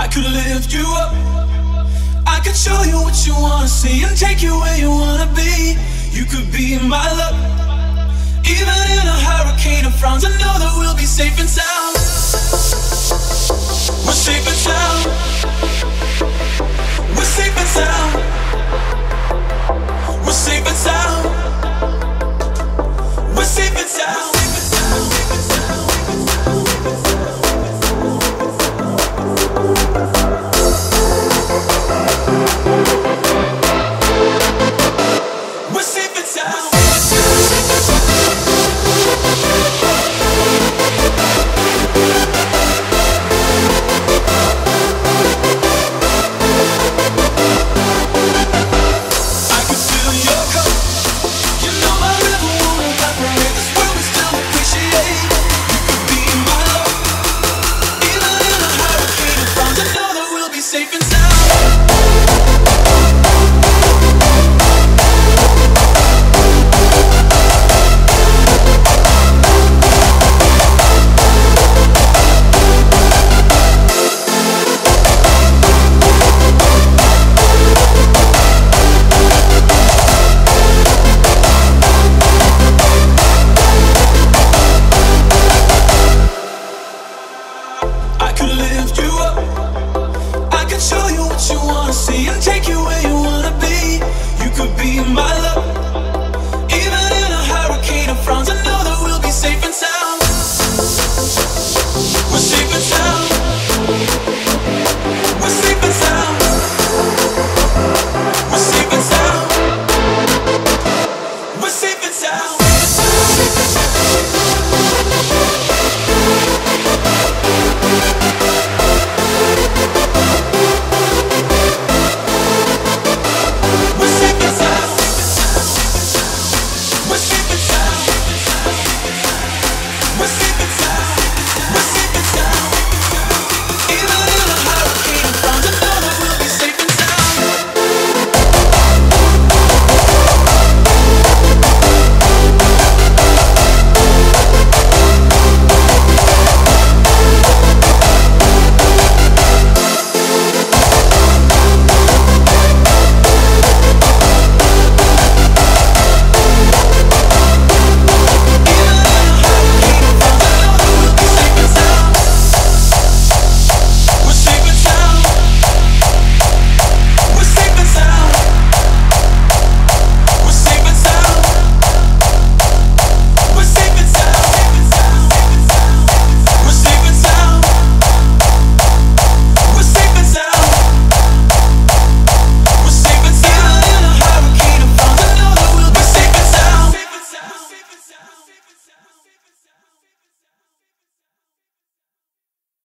I could lift you up, I could show you what you wanna see and take you where you wanna be. You could be my love, even in a hurricane of frowns. I know that we'll be safe and sound. We're safe and sound. We're safe and sound. We're safe and sound. We're safe and sound. Safe and sound.